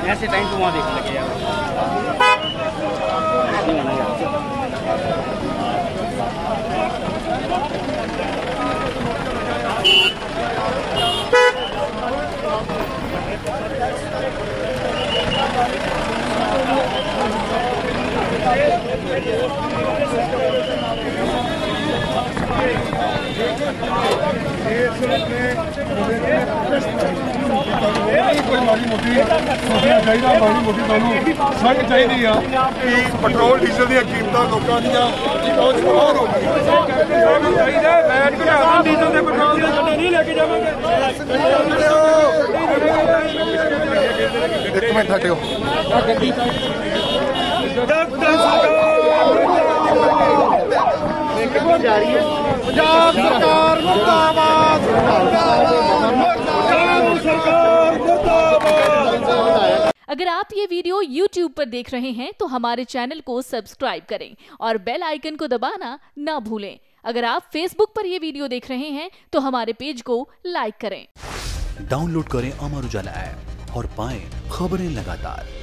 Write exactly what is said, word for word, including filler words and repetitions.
ऐसे टाइम तो वहाँ देख लगे यार। कोई माड़ी मोटी सोचना चाहिए, माड़ी मोटी ਤੁਹਾਨੂੰ ਸਮਝ ਚਾਹੀਦੀ ਆ ਕਿ ਪੈਟਰੋਲ ਡੀਜ਼ਲ ਦੀਆਂ ਕੀਮਤਾਂ ਲੋਕਾਂ ਦੀਆਂ ਪਹੁੰਚ ਬਾਹਰ ਹੋ ਗਈਆਂ। ਚਾਹੀਦਾ ਬੈਠ ਕੇ ਲਿਆਵਾਂ ਡੀਜ਼ਲ ਦੇ ਪੈਟਰੋਲ ਦੇ ਗੱਡੇ ਨਹੀਂ ਲੈ ਕੇ ਜਾਵਾਂਗੇ। ਇੱਕ ਮਿੰਟ ਹਟਿਓ। ਜਾ ਰਹੀ ਹੈ ਪੰਜਾਬ ਸਰਕਾਰ ਮੁਰਦਾਬਾਦ, ਪੰਜਾਬ सरकार मुर्दाबाद। अगर आप ये वीडियो YouTube पर देख रहे हैं तो हमारे चैनल को सब्सक्राइब करें और बेल आइकन को दबाना ना भूलें। अगर आप Facebook पर ये वीडियो देख रहे हैं तो हमारे पेज को लाइक करें। डाउनलोड करें अमर उजाला ऐप और पाएं खबरें लगातार।